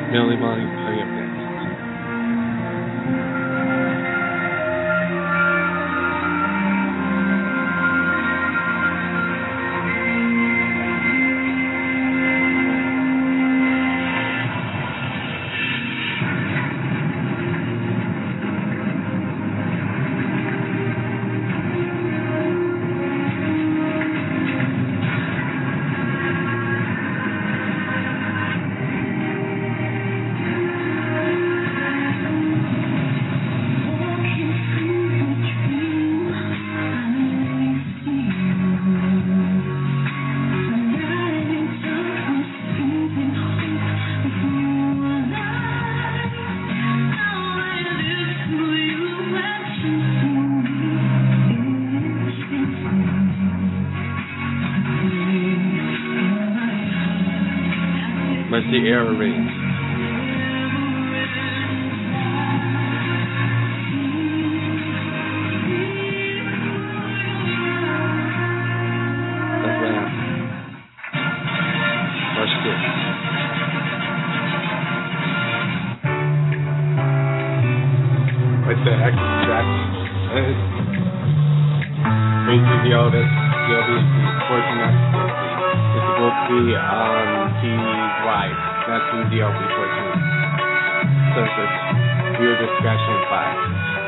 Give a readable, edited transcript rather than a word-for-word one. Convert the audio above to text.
Millie Molly, hurry up next. What's the error rate? That's right. Watch this. What's the X? Basically, all this DLV 14 X. It's supposed to be on TV-Y, not DLV 14. So it's a viewer discretion 5.